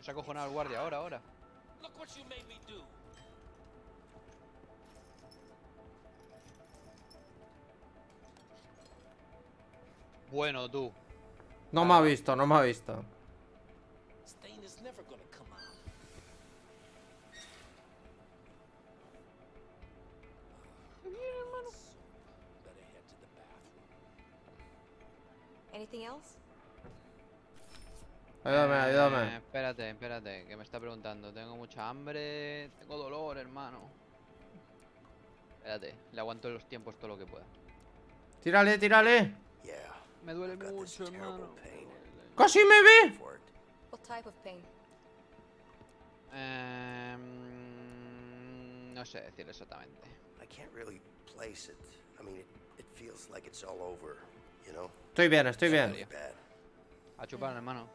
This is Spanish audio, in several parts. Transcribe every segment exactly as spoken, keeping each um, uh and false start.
Se ha cojonado el guardia ahora, ahora. Bueno, tú. No me ha visto, no me ha visto. Anything else? Ayúdame, Eh, ayúdame. espérate, espérate, que me está preguntando. Tengo mucha hambre, tengo dolor, hermano. Espérate, le aguanto los tiempos todo lo que pueda. Tírale, tírale. Me duele mucho, hermano. ¡Casi me ve! What type of pain? Eh, no sé decir exactamente. I can't really place it. I mean, it, it feels like it's all over, you know? Estoy bien, estoy bien. Really bad. A chupar, hermano.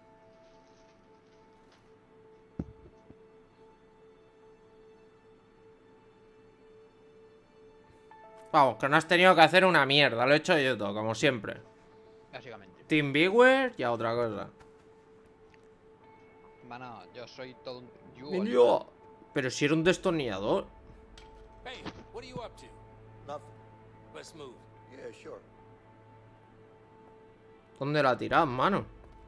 Vamos, que no has tenido que hacer una mierda. Lo he hecho yo todo, como siempre. Básicamente. Team Beware y a otra cosa. Hermano, yo soy todo un... Yo. Pero si era un destornillador. Hey, what are you up to? Nothing. Let's move. Yeah, sure. ¿Dónde la tiras, mano?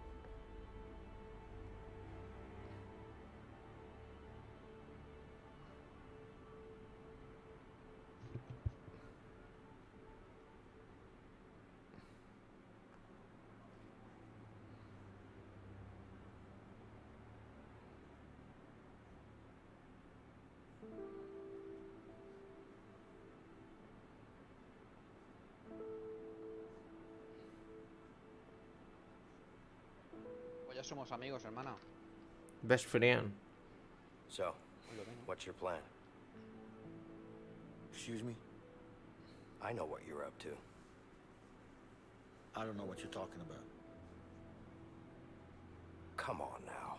Pues ya somos amigos, hermano. Best friend. So, what's your plan? Excuse me? I know what you're up to. I don't know what you're talking about. Come on now.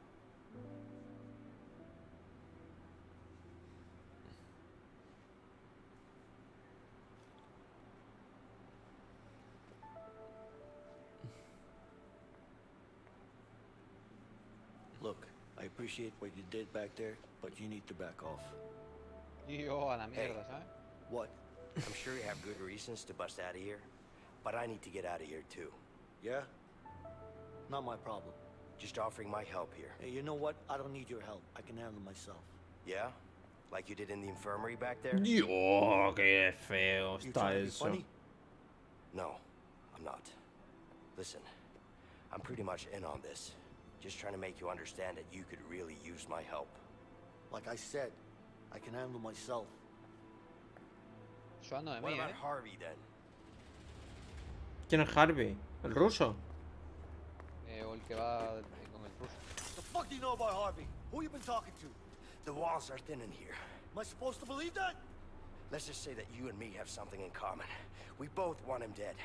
Look, I appreciate what you did back there, but you need to back off. Yo, a la mierda, ¿sabes? What? I'm sure you have good reasons to bust out of here, but I need to get out of here too. Yeah? Not my problem. Just offering my help here. Hey, you know what? I don't need your help. I can handle myself. Yeah? Like you did in the infirmary back there? Dios, qué feo You está trying to be eso. funny? No, I'm not. Listen, I'm pretty much in on this. Just trying to make you understand that you could really use my help. Like I said, I can handle myself. Suando de What mí, about ¿eh? Harvey then? ¿Quién es Harvey? ¿El ruso? Eh, o el que va con el ruso. The fuck do you know about Harvey? Who you been talking to? The walls are thin in here. Am I supposed to believe that? Let's just say that you and me have something in common. We both want him dead.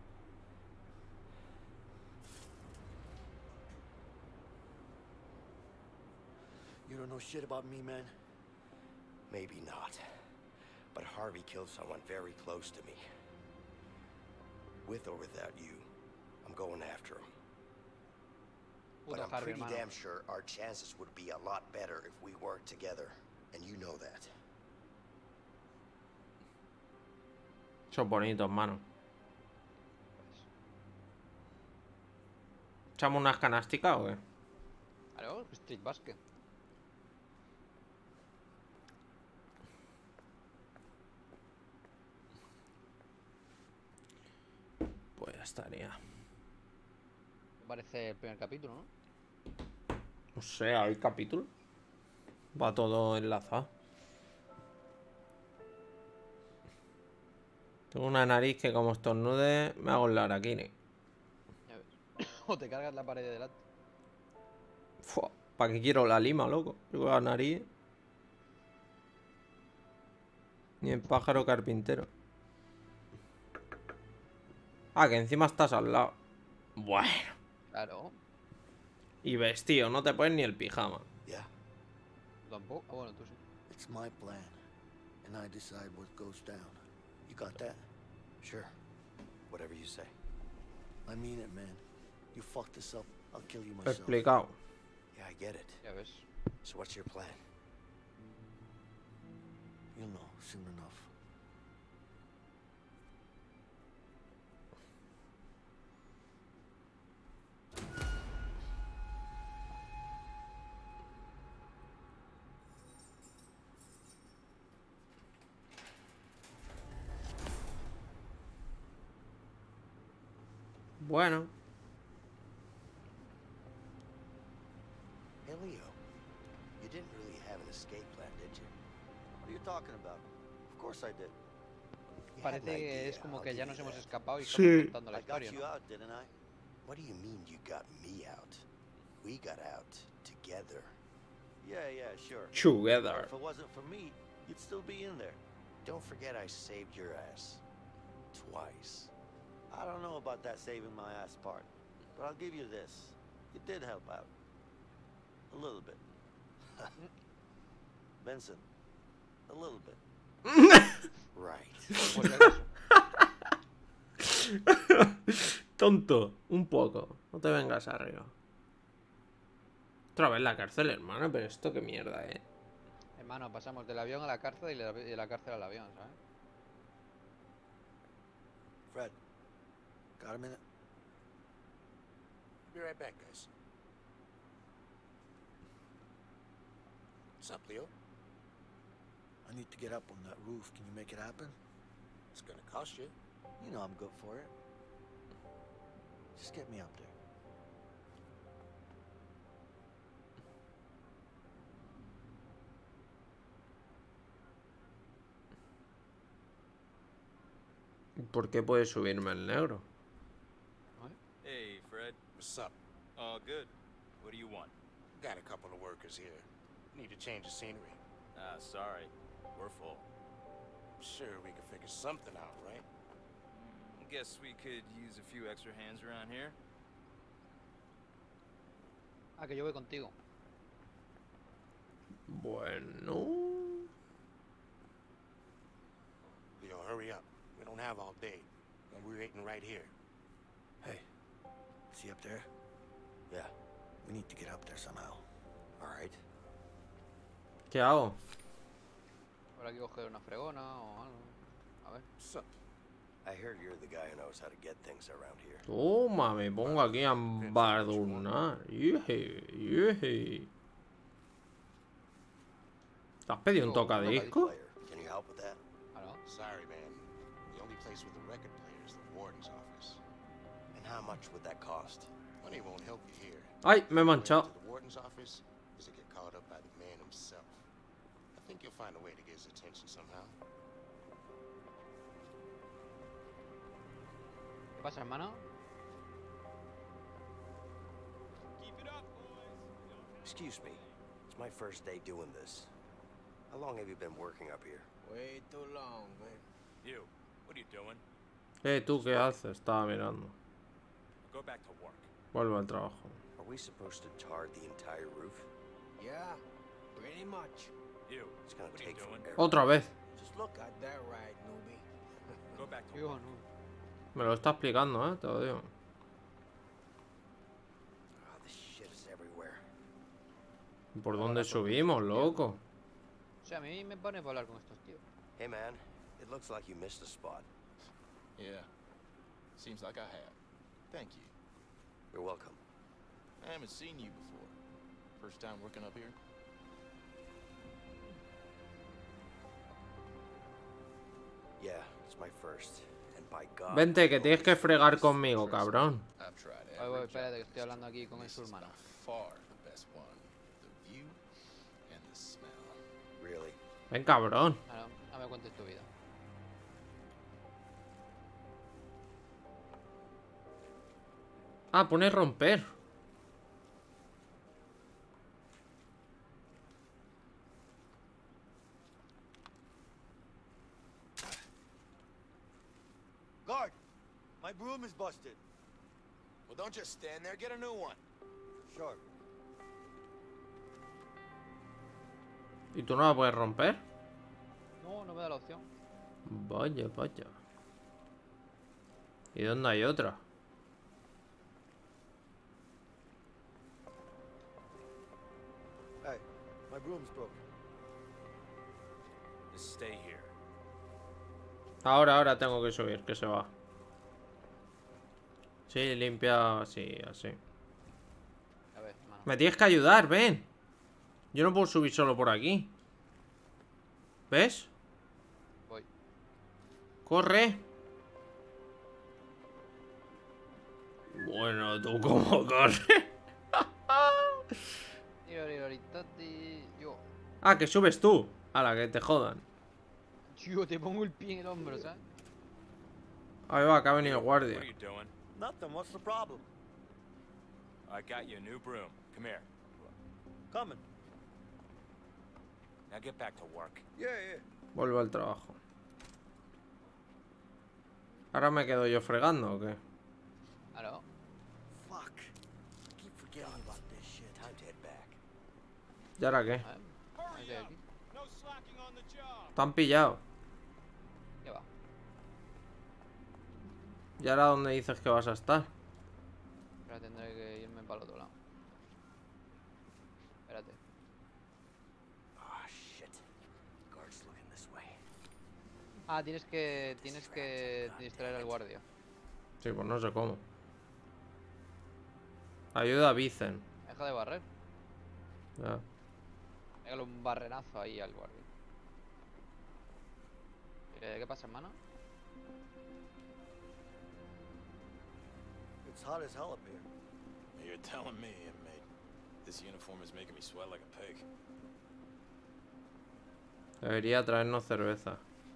You don't know shit about me, man. Maybe not. But Harvey killed someone very close to me. With or without you, I'm going after him. But Puto I'm Harvey, pretty hermano. damn sure our chances would be a lot better if we worked together. And you know that. Son bonitos, mano. ¿Echamos unas canásticas o qué? Claro, Street Basket. Pues ya estaría. Me parece el primer capítulo, ¿no? No sé, ¿hay capítulo? Va todo enlazado. Tengo una nariz que como estornude me hago el araquini. Ya ves. O te cargas la pared de delante. ¿Para qué quiero la lima, loco? Yo la nariz. Ni el pájaro carpintero. Ah, que encima estás al lado. Bueno. Claro. Y vestido, no te pones ni el pijama. Yeah, Tampoco. Ah, bueno, tú sí. it's my plan. And I decide what goes down. You got that? Sure. Whatever you say. I mean it, man. You fuck this up, I'll kill you myself. Explicado. Yeah, I get it. Ya ves. So what's your plan? You'll know soon enough. Bueno. Hey, Leo. You didn't really have an escape plan, did you? What are you talking about? Of course I did. You had an Parece que idea, es como I'll que give ya you nos hemos that. escapado y Sí. estamos contando la I got historia, you ¿no? out, didn't I? What do you mean you got me out? We got out together. Yeah, yeah, sure. Together. If it wasn't for me, you'd still be in there. Don't forget I saved your ass. Twice. I don't know about that saving my ass part, but I'll give you this. You did help out. A little bit. Vincent, a little bit. Right. Por si acaso. Tonto, un poco. No te vengas arriba. Otra vez la cárcel, hermano. Pero esto qué mierda, eh. Hermano, pasamos del avión a la cárcel y de la, de la cárcel al avión, ¿sabes? Fred, got a minute? Be right back, guys. What's up, Leo? I need to get up on that roof. Can you make it happen? It's gonna cost you. You know I'm good for it. Just get me up there. ¿Por qué puede subirme el negro? Hey, Fred. What's up? All good. What do you want? Got a couple of workers here. Need to change the scenery. Ah, sorry. We're full. Sure, we can figure something out, right? Guess we could use a few extra hands around here. Ah, que yo voy contigo. Bueno. Leo, hurry up. We don't have all day. And we're waiting right here. Hey, see up there? Yeah. We need to get up there somehow. All right. ¿Qué hago? Habrá que coger una fregona o algo. A ver. What's up? I heard you're the guy who knows how to get things around here. Toma, me pongo aquí a embadurnar. Yeje, yeje. ¿Te has pedido un Oh, tocadisco? Player, can you help with that? Claro. Sorry, man. The only place with a record player is the warden's office. And how much would that cost? Money won't help you here. Ay, me he Way manchado. to the warden's office is to get caught up by the man himself. I think you'll find a way to get his attention somehow. ¿Qué pasa, hermano? Keep it up, boys. Excuse me. It's my first day doing this. How long have you been working up here? Way too long, man. You, what are you doing? Eh, ¿tú qué haces? Estaba mirando. Go back to work. Vuelvo al trabajo. Are we supposed to tar the entire roof? Yeah, pretty much. You, It's gonna what are you take doing? forever. Otra vez. Just look. Got that right, newbie. Go back to Yo work. no. Me lo está explicando, eh, te lo digo. Oh, this shit is everywhere. ¿Por dónde subimos, loco? O sea, a mí me pone para hablar con estos tíos. Hey, man. It looks like you missed a spot. Yeah. Seems like I have. Thank you. You're welcome. I haven't seen you before. First time working up here? Yeah, it's my first. And by God. Vente, que tienes que fregar conmigo, cabrón. I've tried Voy, voy, every espérate, que job estoy hablando aquí con This su is hermano. by far the best one. The view and the smell. Really? Ven, cabrón. Ah, no, no me cuentes tu vida. Ah, pone romper. Guard! My broom is busted. Well, don't just stand there. Get a new one. Sure. ¿Y tú no la puedes romper? No, no me da la opción. Vaya, vaya. ¿Y dónde hay otra? My broom's broken. Just stay here. Ahora, ahora tengo que subir, que se va. Sí, limpia así, así. A ver, mano. Me tienes que ayudar, ven. Yo no puedo subir solo por aquí. ¿Ves? Voy. Corre. Bueno, tú cómo corres. Tiroriritati, Yo. Ah, que subes tú. A la que te jodan. Yo te pongo el pie en el hombro, ¿sabes? Ahí va, que ha venido el What guardia. are you doing? Nothing. What's the problem? I got you a new broom. Come here. Coming. Now get back to work. Yeah, yeah. Vuelvo al trabajo. ¿Ahora me quedo yo fregando o qué? Aló. Fuck. I keep forgetting about this shit. Time to head back. ¿Y ahora qué? A ver. A ver qué hay aquí. ¿Te han pillado? ¿Qué va? ¿Y ahora dónde dices que vas a estar? Ahora tendré que irme para el otro lado. Espérate. Oh shit. Guard's looking this way. Ah, tienes que. Tienes que distraer al guardia. Sí, pues no sé cómo. Ayuda a Vicen. Deja de barrer. Ya. Pégale un barrenazo ahí al guardia. Eh, ¿Qué pasa, hermano? It's hot as hell up here. You're telling me, inmate. This uniform is making me sweat like a pig. Debería traernos cerveza.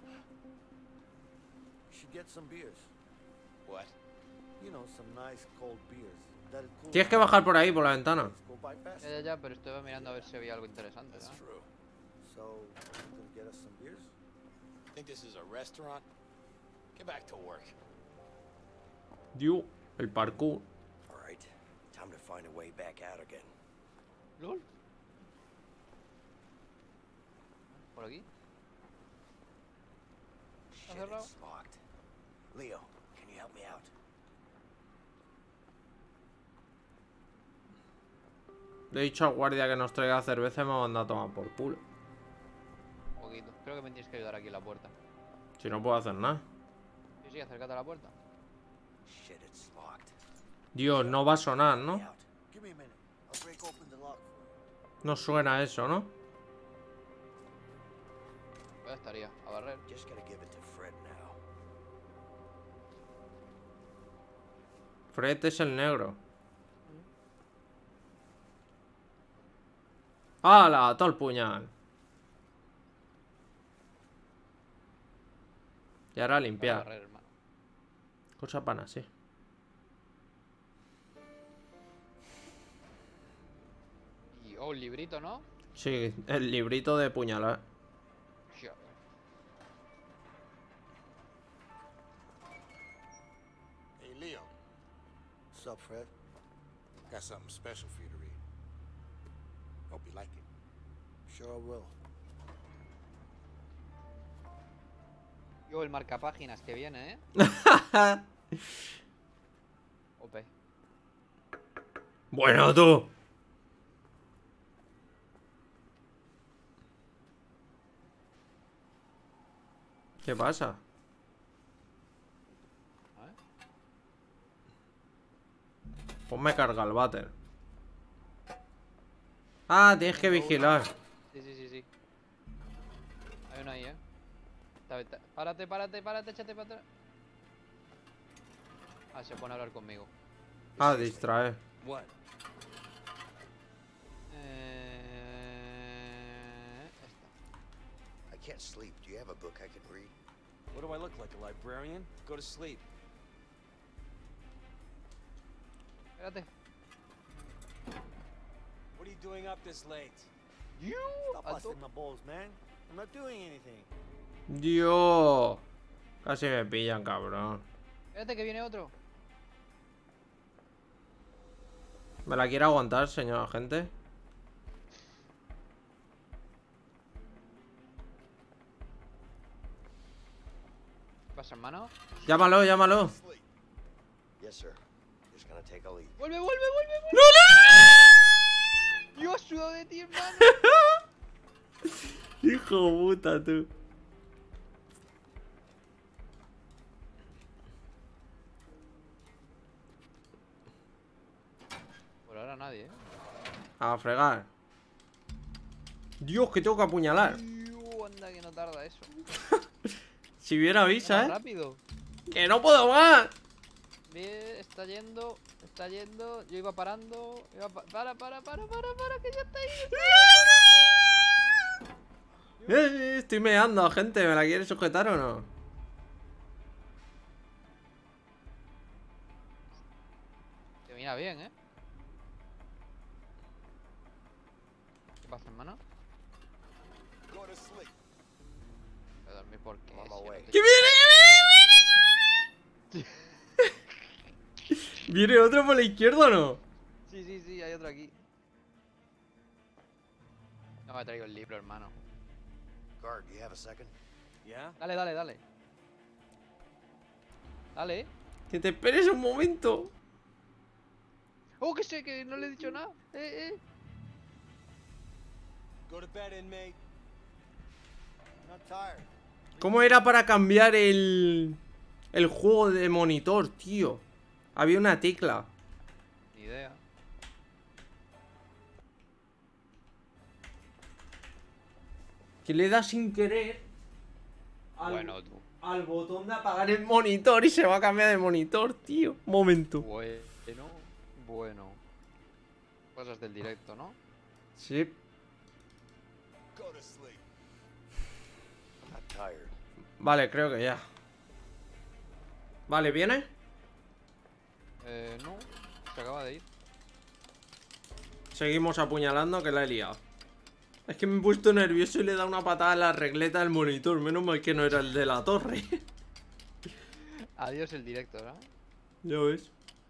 You should get some beers. What? You know, some nice cold beers. That'll cool Tienes que down. bajar por ahí, por la ventana. Go by fast. Ya, ya, ya, pero estoy mirando a ver si había algo interesante, That's ¿no? true. So, you can get us some beers? Think this is a restaurant? Get back to work. Dios, el parkour. All right. Time to find a way back out again. ¿Lol? ¿Por aquí? Shit, cerrado? it's locked. Leo, can you help me out? Le he dicho al guardia que nos traiga cerveza y me ha mandado a tomar por culo. Un poquito. Creo que me tienes que ayudar aquí en la puerta. Si no puedo hacer nada. Sí, sí, acércate a la puerta. Shit, it's locked. Dios, no va a sonar, ¿no? Me out. Give me a minute. I'll break open the lock for you. No suena eso, ¿no? Pues ya estaría, a barrer. Just gotta give it to Fred now. Fred es el negro. ¡Hala! Todo el puñal. Y ahora a A limpiar. barrer, hermano. Cosa pana, sí. Y, oh, un librito, ¿no? Sí, el librito de puñalar. Ya. Hey, Leo. What's up, Fred? Got something special for you to read. Hope you like it. Sure I will. Yo, el marcapáginas que viene, ¿eh? Ope. Bueno, tú. ¿Qué pasa? A ver. Ponme carga el váter. Ah, tienes que vigilar. Sí, sí, sí, sí. Hay uno ahí, ¿eh? Está- está- Párate, párate, párate, échate para atrás. Ah, se pone a hablar conmigo. Ah, distrae. What? Eh... Esta. I can't sleep. Do you have a book I can read? What do I look like, a librarian? Go to sleep. Espérate. What are you doing up this late? You. Stop busting my balls, man. I'm not doing anything. Dios. Casi me pillan, cabrón. Espérate que viene otro. ¿Me la quiere aguantar, señor agente? ¿Qué pasa, hermano? Llámalo, llámalo. Yes, sir. Just gonna take a leak. ¡Vuelve, vuelve, vuelve! vuelve! ¡No, Yo he sudado de ti, hermano. Hijo puta, tú. Por ahora nadie, eh. A fregar. Dios, que tengo que apuñalar. Iu, anda que no tarda eso. Si viera avisa, Más eh. rápido. Que no puedo más. Bien, está yendo, está yendo. Yo iba parando. Iba pa para, para, para, para, para, que ya está ahí. Eh, estoy meando, gente. ¿Me la quieres sujetar o no? Te mira bien, eh. ¿Qué pasa, hermano? Go to sleep. Voy a dormir porque. I'm on si my no way. te- ¡Que viene, que viene, viene! ¿Viene otro por la izquierda o no? Sí, sí, sí, hay otro aquí. No me traigo el libro, hermano. Guard, do you have a second? Yeah? Dale, dale, dale. Dale. Que te esperes un momento. Oh, que sé, que no le he dicho nada. Eh, eh. Go to bed, inmate. Not tired. ¿Cómo era para cambiar el... el juego de monitor, tío? Había una tecla. Ni idea. Que le da sin querer al, Bueno, tú. al botón de apagar el monitor y se va a cambiar de monitor, tío. Momento. Bueno, bueno. Cosas del directo, ¿no? Sí. Go to sleep. I'm tired. Vale, creo que ya. Vale, ¿viene? Eh, no. Se acaba de ir. Seguimos apuñalando, que la he liado. Es que me he puesto nervioso y le he dado una patada a la regleta del monitor. Menos mal que no era el de la torre. Adiós el directo, ¿no? Ya ves.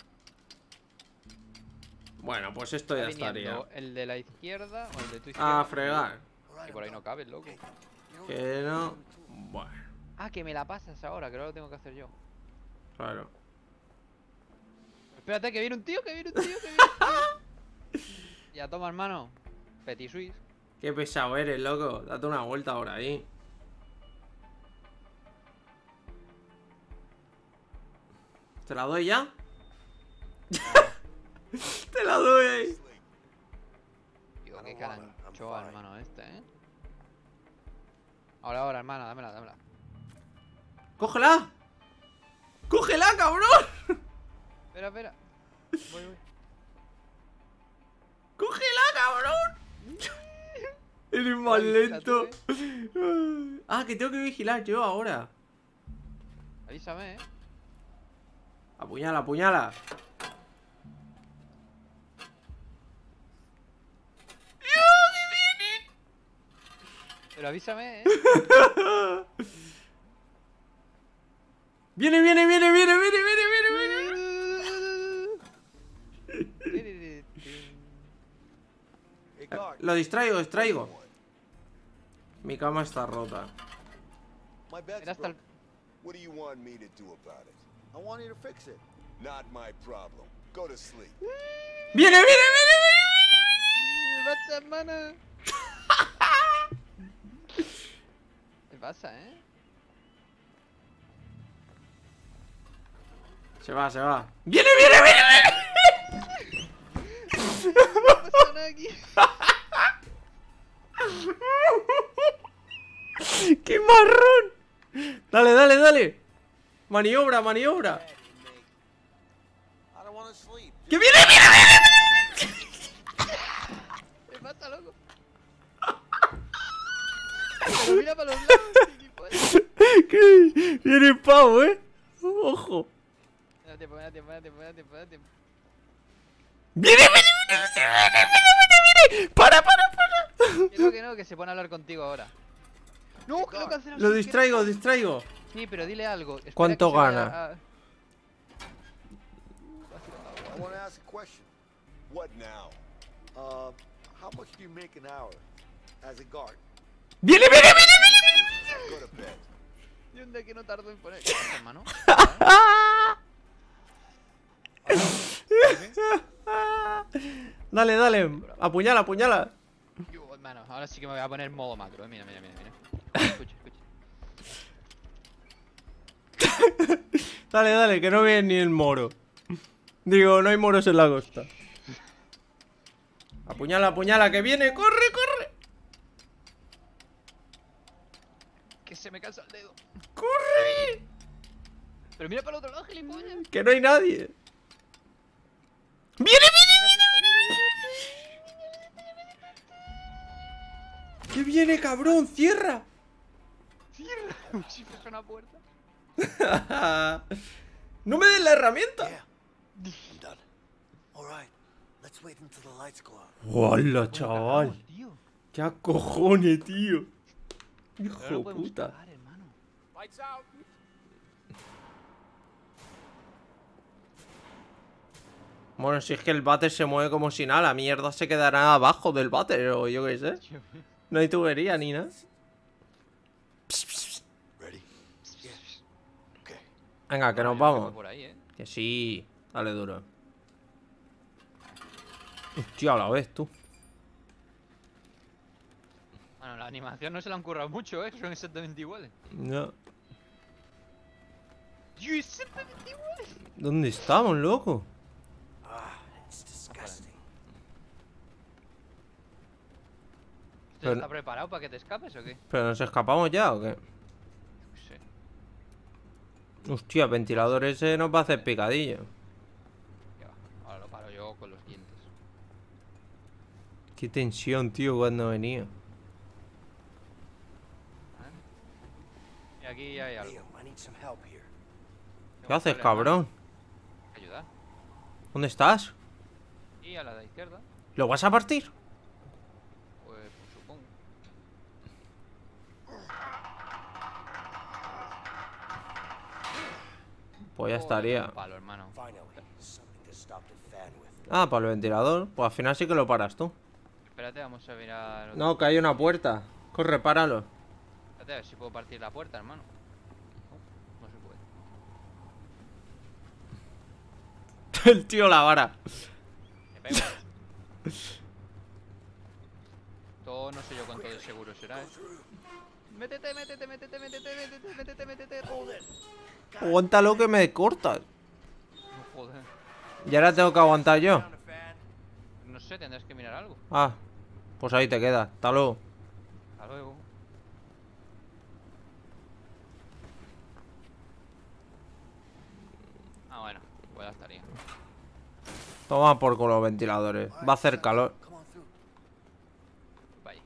Bueno, pues esto ya Está estaría. viniendo el de la izquierda o el de tu izquierda. A fregar. Y por ahí no cabe, loco. Que no. Bueno, Ah, que me la pasas ahora, que ahora lo tengo que hacer yo. claro. Espérate, que viene un tío, que viene un tío, que viene un tío. Ya toma, hermano. Petit Suisse. Qué pesado eres, loco. Date una vuelta ahora ahí. ¿Te la doy ya? Te la doy ahí. Digo, I qué don't wanna, I'm caranchoa, fine. hermano, este, ¿eh? Ahora, ahora, hermana, dámela, dámela. ¡Cógela! ¡Cógela, cabrón! Espera, espera. Voy, voy. ¡Cógela, cabrón! Eres más Ay, espera, lento. tú, Ah, que tengo que vigilar yo ahora. Avísame, ¿eh? Apuñala, apuñala. Pero avísame, ¿eh? Viene, viene, viene, viene, viene, viene, viene, viene. Hey, guard. Lo distraigo, distraigo. Mi cama está rota. My bed's Mira hasta el... broken. What do you want me to do about it? I want you to fix it. Not my problem. Go to sleep. ¡Viene, viene, viene, ¿Qué pasa, hermana? ¿Qué pasa, eh? viene! Se va, se va. ¡Viene, viene, viene, viene! No pasa nada aquí. ¡Qué marrón! Dale, dale, dale. Maniobra, maniobra. Bed, inmate. I don't want to sleep. ¡Que viene, viene, viene! ¿Qué pasa, loco? Pero mira para los lados, gilipollas. ¿Qué? Viene el pavo, eh. Ojo. Me da tiempo, me da tiempo, me da tiempo, me da tiempo, me da tiempo. ¡Viene, viene, viene, viene, viene, viene, viene! ¡Para, para, para! Que no, que no, que se pone a hablar contigo ahora. No, que lo cancelas. Lo distraigo, distraigo. Sí, pero dile algo. Espera ¿Cuánto que se vaya gana? a- I want to ask a question. What now? Uh, how much do you make an hour as a guard? ¡Viene, viene, viene, viene! Go to bed. Y onda que no tardo en poner. ¿Qué pasa, hermano? Dale, dale. Apuñala, apuñala. Yo, Bueno, ahora sí que me voy a poner modo macro, eh. Mira, mira, mira, mira. Escucha, escucha. Dale, dale, que no viene ni el moro. Digo, no hay moros en la costa. Apuñala, apuñala, que viene, corre, corre. Que se me cansa el dedo. ¡Corre! Pero mira para el otro lado, gilipollas. Que no hay nadie. ¡Viene, viene, viene, viene! ¡Que viene, cabrón! ¡Cierra! Cierra. Uy, si fue una puerta. ¡No me des la herramienta! Yeah. I'm done. All right. Let's wait until the lights go out. ¡Hola, chaval! Cagamos, tío. ¡Qué acojones, tío! Pero ¡Hijo no de podemos puta! cagar, hermano. Lights out. Bueno, si es que el váter se mueve como si nada, la mierda se quedará abajo del váter o yo qué sé. No hay tubería ni nada. Ready? Yeah. Okay. Venga, que nos Yo vamos. tengo por ahí, eh. Que sí. Dale duro. Hostia, a la vez, tú. Bueno, la animación no se la han currado mucho, eh. Son exactamente iguales. No. Yo, exactamente iguales. ¿Dónde estamos, loco? Ah, it's disgusting. ¿Esto Pero- está preparado para que te escapes o qué? ¿Pero nos escapamos ya o qué? No sé. Hostia, ventilador ese nos va a hacer picadillo. ¿Qué va? Ahora lo paro yo con los dientes. Qué tensión, tío, cuando venía. Y aquí hay algo. Damn, I need some help here. ¿Qué haces, Vale, cabrón? Ayuda. ¿Dónde estás? Y a la de izquierda, ¿Lo vas a partir? pues, pues supongo. Pues ya Joder, estaría. un palo, hermano. Finally, something to stop the fan with. Ah, para el ventilador. Pues al final sí que lo paras tú. Espérate, vamos a mirar. otro- No, que hay una puerta. Corre, páralo. Espérate, a ver si puedo partir la puerta, hermano. No, no se puede. El tío la vara. Me pego. Todo no sé yo cuánto de seguro será, eh. Métete, métete, métete, métete, métete, métete, métete. Joder. Aguántalo que me cortas. No, joder. Y ahora tengo que aguantar yo. No sé, tendrás que mirar algo. Ah, pues ahí te quedas. Hasta luego. Hasta luego. Ah, bueno, pues ya estaría. Toma por con los ventiladores. Va a hacer calor. Come on through. Vaya.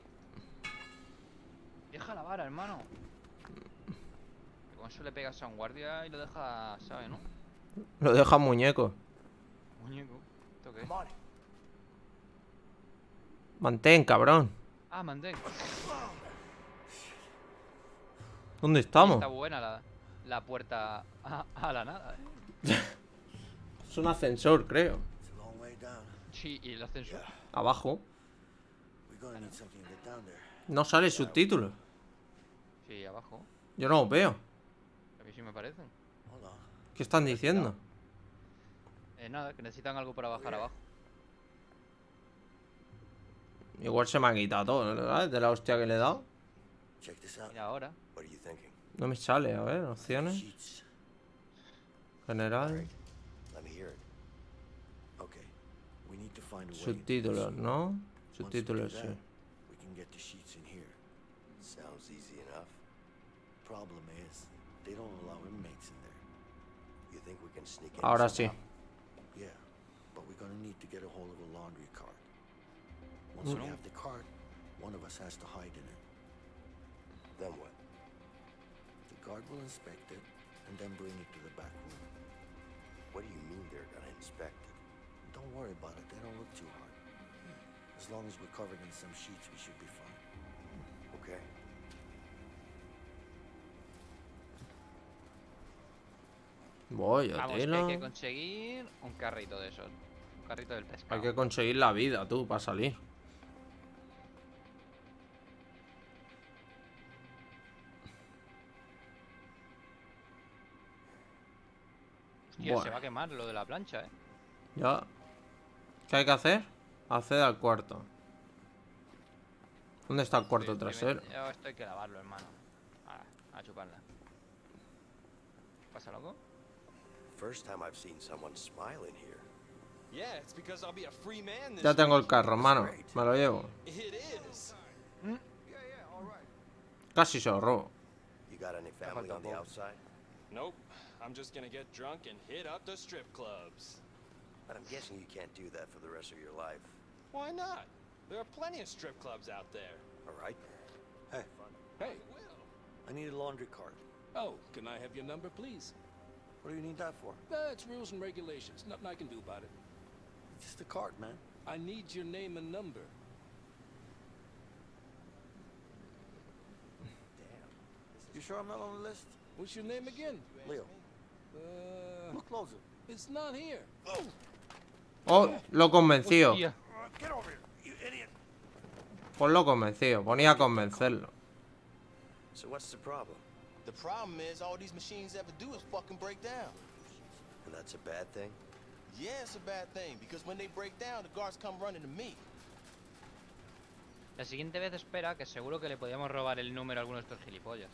Deja la vara, hermano. Que con eso le pegas a un guardia y lo deja, ¿sabes, no? Lo deja muñeco. Muñeco. ¿Esto qué es? Mantén, cabrón. Ah, mantén. ¿Dónde estamos? Está buena la, la puerta a, a la nada, eh. Es un ascensor, creo. It's a long way down. Sí, y el ascensor. Abajo. We're gonna need something to get down there. No sale subtítulos. Sí, abajo. Yo no los veo. A mí sí me parecen. Hold on. ¿Qué están diciendo? Eh, nada, que necesitan algo para bajar abajo. Igual se me ha quitado todo, ¿verdad? De la hostia que le he dado. Check this out. Mira ahora. What are you thinking? No me sale, a ver, opciones. Sheets. General. Let me hear it. Okay. We need to find a way. into Subtítulos, this. ¿no? Once we do Subtítulos, that, sí. we can get the sheets in here. Sounds easy enough. Problem is, they don't allow inmates in there. You think we can sneak in Ahora sí. somehow? Yeah, but we're gonna need to get a hold of a laundry cart. Once we have the cart, one of us has to hide in it. Then what? The guard will inspect it and then bring it to the back room. What do you mean they're gonna inspect it? Don't worry about it, they don't look too hard. As long as we're covered in some sheets, we should be fine. Okay. Voy a Vamos, que tela. hay que conseguir un carrito de esos. Un carrito del pescado. Hay que conseguir la vida, tú, para salir. Hostia, Buah. se va a quemar lo de la plancha, eh. Ya. ¿Qué hay que hacer? Acceder al cuarto. ¿Dónde está el cuarto Estoy- estoy trasero? met- Yo esto hay que lavarlo, hermano. A, a chuparla. ¿Pasa loco? First time I've seen someone smile in here. Yeah, it's because I'll be a free man this Ya tengo el week. carro, hermano. Me lo llevo. It is. Casi se lo robo. You got any family on the outside? Nope. I'm just gonna get drunk and hit up the strip clubs. But I'm guessing you can't do that for the rest of your life. Why not? There are plenty of strip clubs out there. All right? Hey, Hey. I need a laundry cart. Oh, can I have your number, please? What do you need that for? That's rules and regulations. Nothing I can do about it. Just a cart, man. I need your name and number. You sure I'm not on the list? What's your name again? Leo, Uh, look closer. it's not here. Oh, lo he convencido. Hostia. Get over here, you idiot. Pues lo he convencido. Ponía a convencerlo. So what's the problem? The problem is all these machines ever do is fucking break down. And that's a bad thing? Yeah, it's a bad thing because when they break down, the guards come running to me. La siguiente vez espera, que seguro que le podíamos robar el número a alguno de estos gilipollas.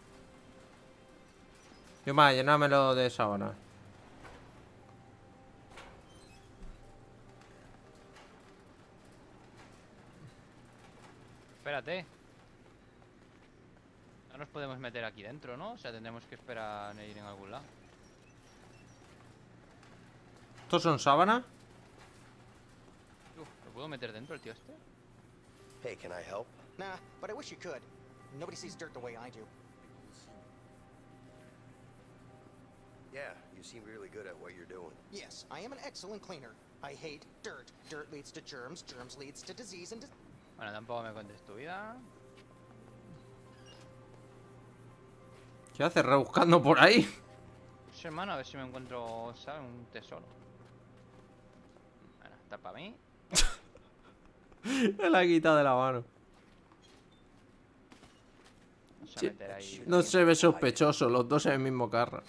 Yo más, llénamelo de sábana. Espérate. No nos podemos meter aquí dentro, ¿no? O sea, tendremos que esperar a ir en algún lado. ¿Estos son sábanas? Uf, ¿lo puedo meter dentro el tío este? Hey, can I help? Nah, but I wish you could. Nobody sees dirt the way I do. Yeah, you seem really good at what you're doing. Yes, I am an excellent cleaner. I hate dirt. Dirt leads to germs, germs leads to disease, and dis Bueno, tampoco me cuentes tu vida. ¿Qué haces rebuscando por ahí? Pues hermano, a ver si me encuentro, ¿sabes? Un tesoro. Bueno, está para mí. Me la ha quitado de la mano. Vamos a Sí. meter ahí. No se ve sospechoso, los dos en el mismo carro.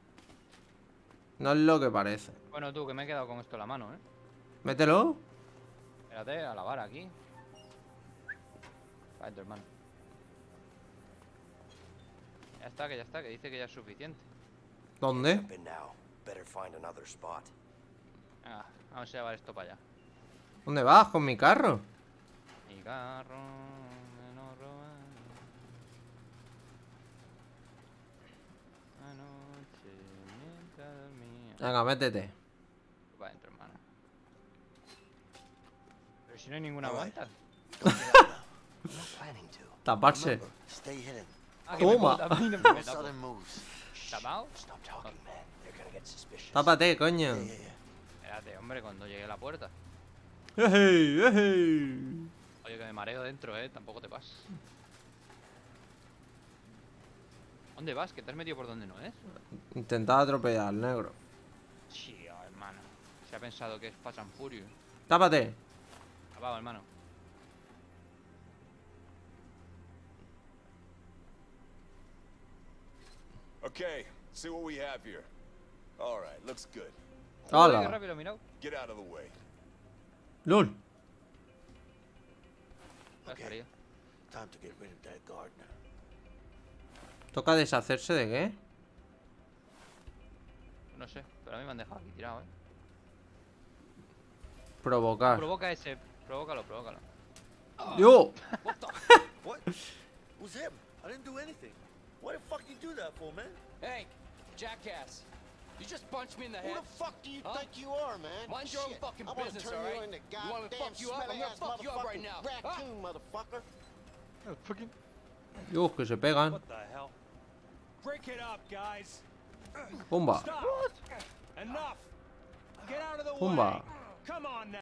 No es lo que parece. Bueno, tú, que me he quedado con esto en la mano, ¿eh? Mételo. Espérate, a lavar aquí. Para adentro, hermano. Ya está, que ya está, que dice que ya es suficiente. ¿Dónde? Jump in now. Better find another spot. Venga, vamos a llevar esto para allá. ¿Dónde vas con mi carro? Mi carro me lo robaron anoche mientras dormía. Venga, métete. Para adentro, hermano. Pero si no hay ninguna Alright. vuelta. I'm not planning to. Taparse. Remember, stay hidden. Ah, que me Toma. puedo- a mí no No me tapo. sudden moves. ¿Tapado? Stop talking, man. They're gonna get suspicious. Tápate, coño. Yeah, yeah, yeah. Espérate, hombre, cuando llegue a la puerta. ¡Ey, ey! Oye, que me mareo dentro, eh. Tampoco te pases. ¿Dónde vas? ¿Que te has metido por donde no es? Intentaba atropellar al negro. Chío, hermano. Se ha pensado que es Fast and Furious. Tápate. Tapado, hermano. Okay, see what we have here. All right, looks good. Joder, qué ¡Hala! rápido, mirad. Get out of the way. ¡Lol! Ya Okay. estaría. Time to get rid of that gardener. ¿Toca deshacerse de qué? No sé, pero a mí me han dejado aquí tirado, eh. Provocar. Provoca ese. Provócalo, provócalo. ¡Yo! What? Who's him? I didn't do anything. Why the fuck you do that for, man? Hey, jackass. You just punched me in the Who head. the fuck do you Huh? think you are, man? Mind your own Shit. fucking I wanna business, turn all right? you into You want me to goddamn fuck you up? I'm gonna smelly-ass fuck you up right motherfucking now. Huh? raccoon, motherfucker. ¡Yo, que se pegan! What the hell? Break it up, guys. ¡Pumba! Stop. Enough. Get out of the ¡Pumba! way. Come on now.